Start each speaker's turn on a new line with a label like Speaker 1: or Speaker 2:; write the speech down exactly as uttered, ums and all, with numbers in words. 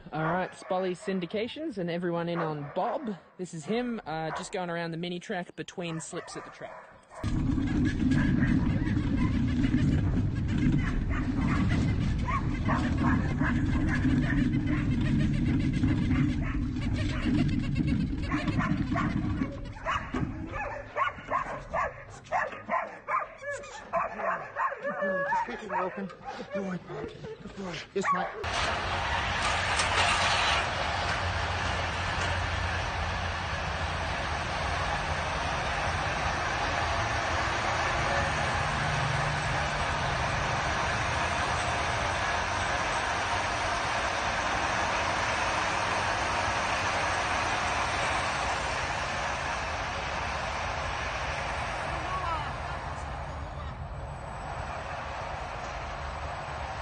Speaker 1: Alright, Spolly Syndications and everyone in on Bob. This is him, uh, just going around the mini track between slips at the track.
Speaker 2: Just keep it walking. Good boy, Bob. Good boy. Yes, mate.